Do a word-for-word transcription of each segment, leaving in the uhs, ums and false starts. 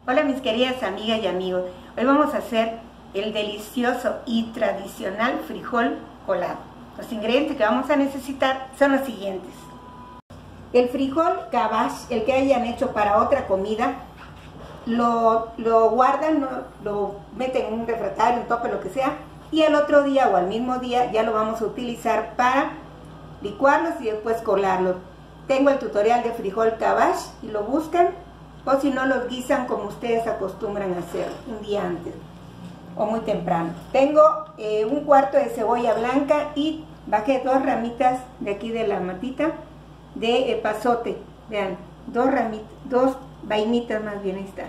Hola mis queridas amigas y amigos, hoy vamos a hacer el delicioso y tradicional frijol colado. Los ingredientes que vamos a necesitar son los siguientes: el frijol cabash, el que hayan hecho para otra comida, lo, lo guardan, lo, lo meten en un refractario, un tope, lo que sea, y al otro día o al mismo día ya lo vamos a utilizar para licuarlos y después colarlos. Tengo el tutorial de frijol cabash y lo buscan, o si no los guisan como ustedes acostumbran a hacer un día antes o muy temprano. Tengo eh, un cuarto de cebolla blanca y bajé dos ramitas de aquí de la matita de epazote. Vean, dos ramitas, dos vainitas más bien, ahí está.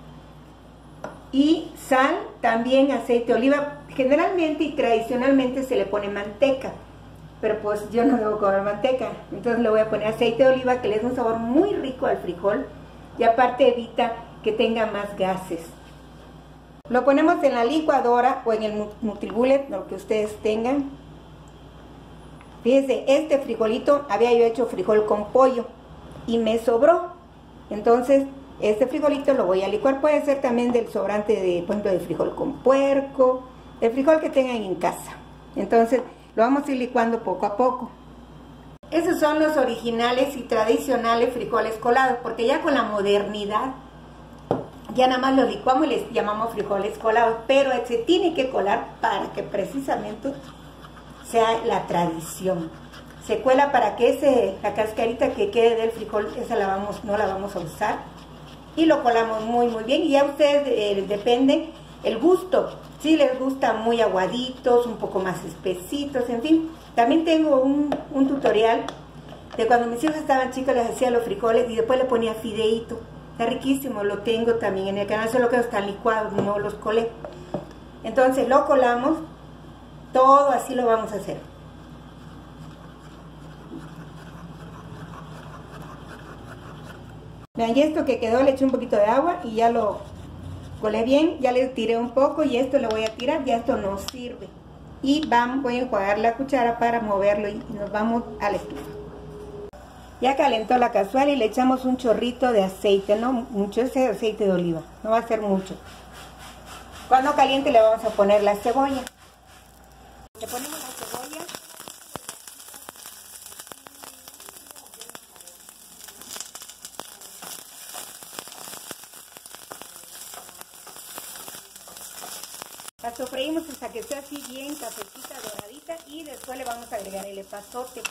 Y sal, también aceite de oliva. Generalmente y tradicionalmente se le pone manteca, pero pues yo no debo comer manteca, entonces le voy a poner aceite de oliva, que le da un sabor muy rico al frijol y aparte evita que tenga más gases. Lo ponemos en la licuadora o en el Nutribullet, lo que ustedes tengan. Fíjense, este frijolito había yo hecho frijol con pollo y me sobró, entonces este frijolito lo voy a licuar. Puede ser también del sobrante de, por ejemplo, de frijol con puerco, el frijol que tengan en casa. Entonces lo vamos a ir licuando poco a poco. Esos son los originales y tradicionales frijoles colados, porque ya con la modernidad ya nada más los licuamos y les llamamos frijoles colados, pero se tiene que colar para que precisamente sea la tradición. Se cuela para que ese, la cascarita que quede del frijol, esa la vamos, no la vamos a usar, y lo colamos muy muy bien. Y ya ustedes eh, depende el gusto, si les gusta muy aguaditos, un poco más espesitos, en fin. También tengo un, un tutorial de cuando mis hijos estaban chicos, les hacía los frijoles y después le ponía fideíto. Está riquísimo, lo tengo también en el canal, solo que están licuados, no los colé. Entonces lo colamos, todo así lo vamos a hacer. Vean, y esto que quedó le eché un poquito de agua y ya lo colé bien, ya le tiré un poco y esto le voy a tirar, ya esto no sirve. Y vamos, voy a enjuagar la cuchara para moverlo y nos vamos a la estufa. Ya calentó la cazuela y le echamos un chorrito de aceite, no mucho, ese aceite de oliva, no va a ser mucho. Cuando caliente le vamos a poner la cebolla. Le ponemos la cebolla. La sofreímos hasta que esté así bien cafecita, doradita, y después le vamos a agregar el epazote.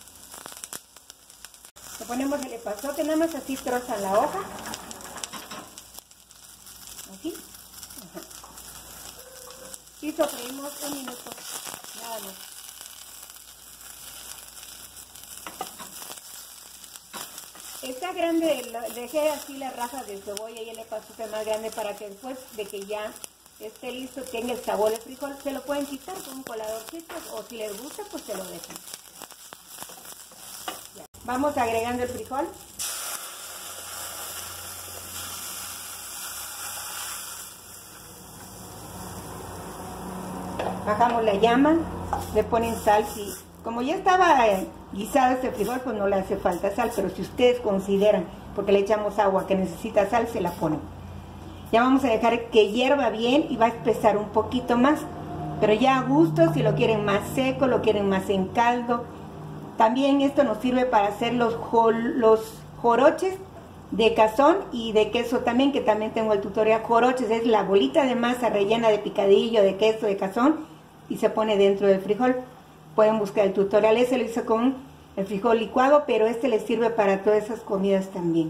Le ponemos el epazote, nada más así trozan la hoja. Así. Ajá. Y sofreímos un minuto, nada más. Está grande, dejé así las rajas de cebolla y el epazote más grande para que después de que ya esté listo, tenga el sabor del frijol. Se lo pueden quitar con un coladorcito o si les gusta pues se lo dejan. Ya. Vamos agregando el frijol. Bajamos la llama, le ponen sal. Si, como ya estaba eh, guisado este frijol, pues no le hace falta sal, pero si ustedes consideran, porque le echamos agua, que necesita sal, se la ponen. Ya vamos a dejar que hierva bien y va a espesar un poquito más, pero ya a gusto, si lo quieren más seco, lo quieren más en caldo. También esto nos sirve para hacer los, los joroches de cazón y de queso también, que también tengo el tutorial. Joroches es la bolita de masa rellena de picadillo, de queso, de cazón, y se pone dentro del frijol. Pueden buscar el tutorial, ese lo hice con el frijol licuado, pero este les sirve para todas esas comidas también.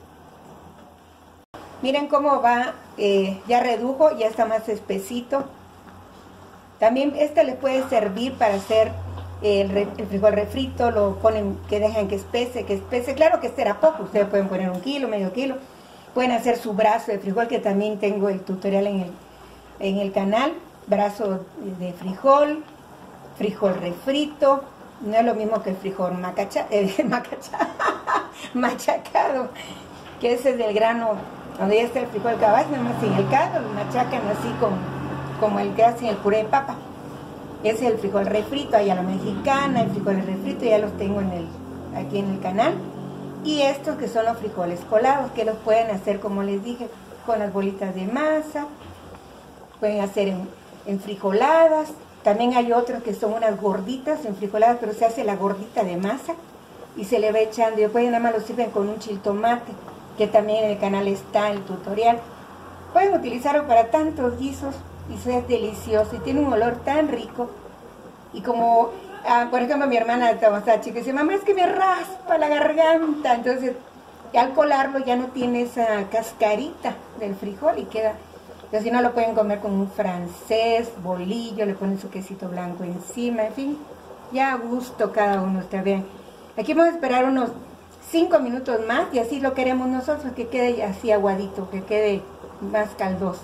Miren cómo va, eh, ya redujo, ya está más espesito. También este les puede servir para hacer el, re, el frijol refrito, lo ponen, que dejan que espese, que espese. Claro que este era poco, ustedes pueden poner un kilo, medio kilo. Pueden hacer su brazo de frijol, que también tengo el tutorial en el, en el canal. Brazo de frijol, frijol refrito. No es lo mismo que el frijol macacha, eh, macacha, machacado, que ese es del grano. Donde ya está el frijol cabash, nada más sin el caldo, lo machacan así como, como el que hacen el puré de papa. Ese es el frijol refrito, allá la mexicana, el frijol refrito, ya los tengo en el, aquí en el canal. Y estos que son los frijoles colados, que los pueden hacer como les dije, con las bolitas de masa, pueden hacer en, en frijoladas. También hay otros que son unas gorditas en frijoladas, pero se hace la gordita de masa y se le va echando. Y después nada más lo sirven con un chiltomate, que también en el canal está el tutorial. Pueden utilizarlo para tantos guisos y es delicioso y tiene un olor tan rico. Y como, ah, por ejemplo, mi hermana estaba chica y dice, mamá, es que me raspa la garganta. Entonces, al colarlo ya no tiene esa cascarita del frijol y queda... Entonces, si no, lo pueden comer con un francés, bolillo, le ponen su quesito blanco encima, en fin, ya a gusto cada uno, está bien. Aquí vamos a esperar unos cinco minutos más y así lo queremos nosotros, que quede así aguadito, que quede más caldoso.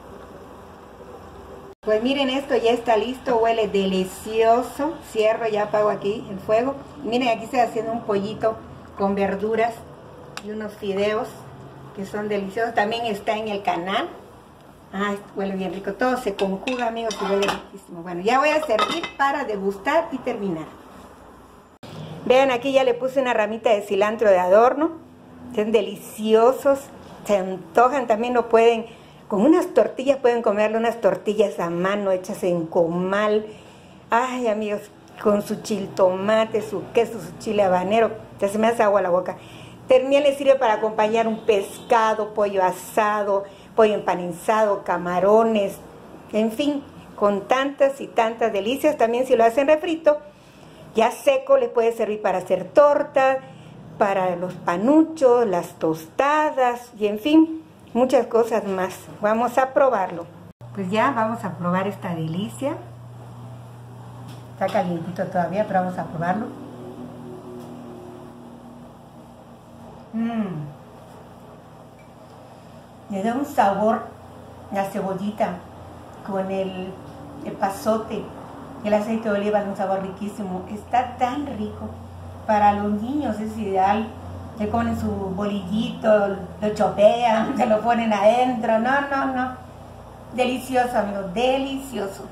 Pues miren, esto ya está listo, huele delicioso. Cierro, ya apago aquí el fuego. Miren, aquí estoy haciendo un pollito con verduras y unos fideos que son deliciosos. También está en el canal. Ay, huele bien rico. Todo se conjuga, amigos, y huele riquísimo. Bueno, ya voy a servir para degustar y terminar. Vean, aquí ya le puse una ramita de cilantro de adorno. Son deliciosos. Se antojan, también lo pueden... Con unas tortillas pueden comerle, unas tortillas a mano hechas en comal. Ay, amigos, con su chiltomate, su queso, su chile habanero. Ya se me hace agua la boca. También les sirve para acompañar un pescado, pollo asado, pollo empanizado, camarones, en fin, con tantas y tantas delicias. También si lo hacen refrito, ya seco, les puede servir para hacer tortas, para los panuchos, las tostadas y en fin, muchas cosas más. Vamos a probarlo. Pues ya vamos a probar esta delicia. Está calientito todavía, pero vamos a probarlo. Mmm. Le da un sabor la cebollita con el, el pasote, el aceite de oliva, un sabor riquísimo. Está tan rico. Para los niños es ideal. Le ponen su bolillito, lo chopean, se lo ponen adentro. No, no, no. Delicioso, amigos, delicioso.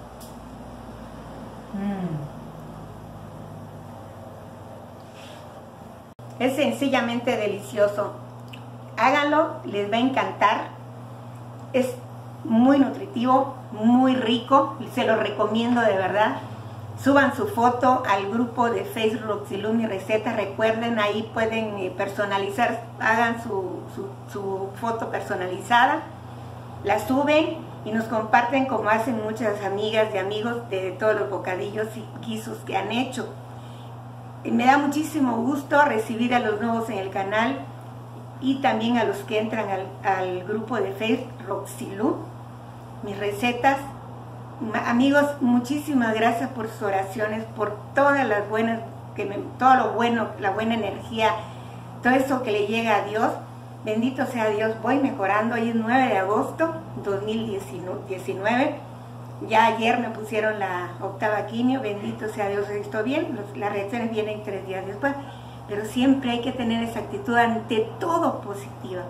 Mm. Es sencillamente delicioso. Háganlo, les va a encantar. Es muy nutritivo, muy rico. Se lo recomiendo de verdad. Suban su foto al grupo de Facebook Roxilú Mi Receta. Recuerden, ahí pueden personalizar, hagan su, su, su foto personalizada, la suben y nos comparten como hacen muchas amigas y amigos de todos los bocadillos y guisos que han hecho. Y me da muchísimo gusto recibir a los nuevos en el canal y también a los que entran al, al grupo de Facebook Roxilú Mis Recetas. Amigos, muchísimas gracias por sus oraciones, por todas las buenas, que me, todo lo bueno, la buena energía, todo eso que le llega a Dios. Bendito sea Dios, voy mejorando. Hoy es nueve de agosto dos mil diecinueve. Ya ayer me pusieron la octava quimio, bendito sea Dios, estoy bien. Las reacciones vienen tres días después, pero siempre hay que tener esa actitud ante todo positiva.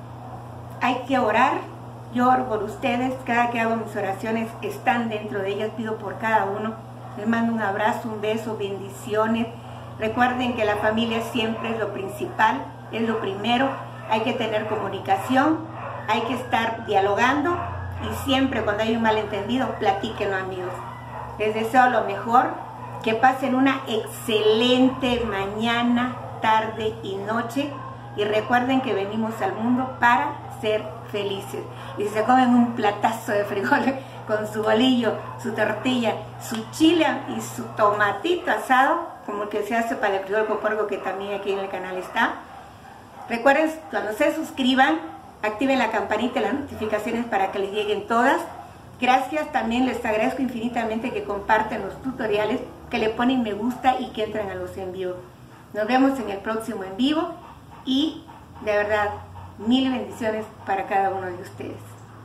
Hay que orar. Yo oro por ustedes, cada que hago mis oraciones están dentro de ellas, pido por cada uno. Les mando un abrazo, un beso, bendiciones. Recuerden que la familia siempre es lo principal, es lo primero. Hay que tener comunicación, hay que estar dialogando y siempre cuando hay un malentendido, platíquenlo, amigos. Les deseo lo mejor, que pasen una excelente mañana, tarde y noche. Y recuerden que venimos al mundo para ser felices. Y si se comen un platazo de frijoles con su bolillo, su tortilla, su chile y su tomatito asado, como el que se hace para el frijol con puerco, que también aquí en el canal está. Recuerden, cuando se suscriban, activen la campanita y las notificaciones para que les lleguen todas. Gracias, también les agradezco infinitamente que comparten los tutoriales, que le ponen me gusta y que entran a los en vivo. Nos vemos en el próximo en vivo y de verdad, mil bendiciones para cada uno de ustedes.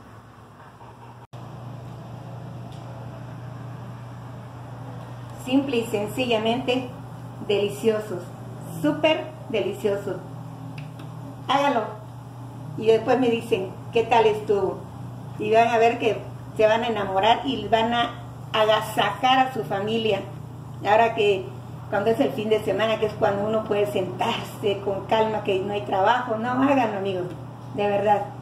Simple y sencillamente deliciosos, súper deliciosos. Hágalo y después me dicen qué tal estuvo. Y van a ver que se van a enamorar y van a agasajar a su familia. Ahora que cuando es el fin de semana, que es cuando uno puede sentarse con calma, que no hay trabajo, no, háganlo, amigos, de verdad.